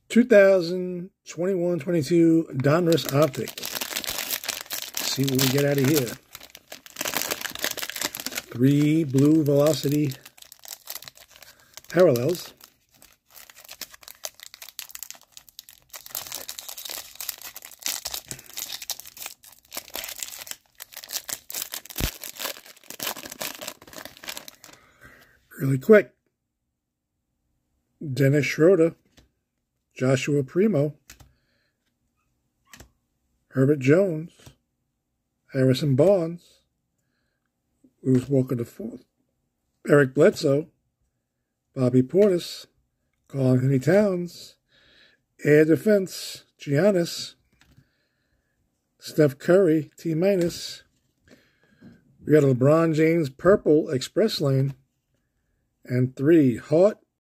2021-22 donruss optic. See what we get out of here. 3 blue velocity parallels. Really quick. Dennis Schroeder, Joshua Primo, Herbert Jones, Harrison Barnes, Bruce Walker IV, Eric Bledsoe, Bobby Portis, Karl-Anthony Towns, Air Defense, Giannis, Steph Curry, T-. We got a LeBron James Purple Express Lane, and 3 Hart